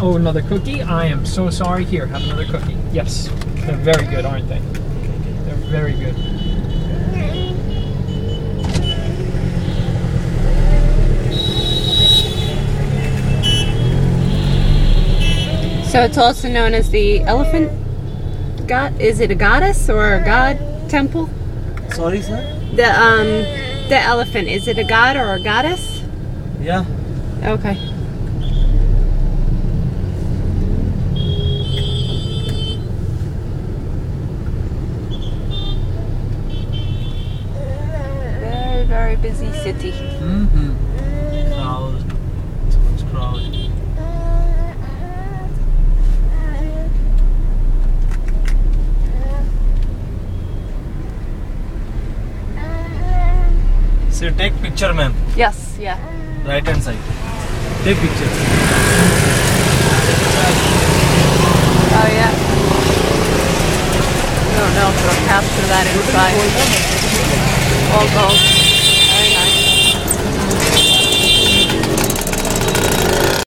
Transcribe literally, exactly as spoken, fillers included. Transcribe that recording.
Oh, another cookie? I am so sorry. Here, have another cookie. Yes. They're very good, aren't they? They're very good. So it's also known as the elephant god. Is it a goddess or a god temple? Sorry, sir? The um the elephant, is it a god or a goddess? Yeah. Okay. Very, very busy city. Mm-hmm. Crowd. Too much crowd. So take picture, ma'am. Yes, yeah. Right hand side. Take picture. Oh yeah. I don't know if it'll capture that inside. All gold.